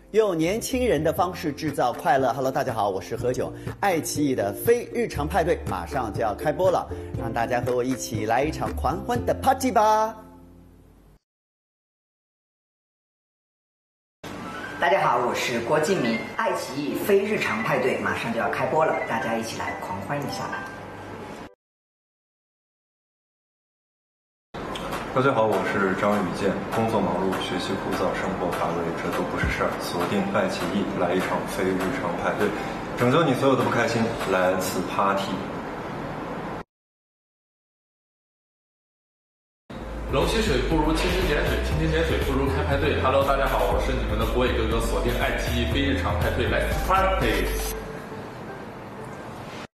用年轻人的方式制造快乐。Hello， 大家好，我是何炅。爱奇艺的非日常派对马上就要开播了，让大家和我一起来一场狂欢的 party 吧！ 大家好，我是郭敬明。爱奇艺非日常派对马上就要开播了，大家一起来狂欢一下吧！ 大家好，我是张宇健。工作忙碌，学习枯燥，生活乏味，这都不是事儿。锁定爱奇艺，来一场非日常派对，拯救你所有的不开心。Let's party！ 龙吸水不如蜻蜓点水，蜻蜓点水不如开派对。Hello， 大家好，我是你们的国伟哥哥，锁定爱奇艺非日常派对，Let's party！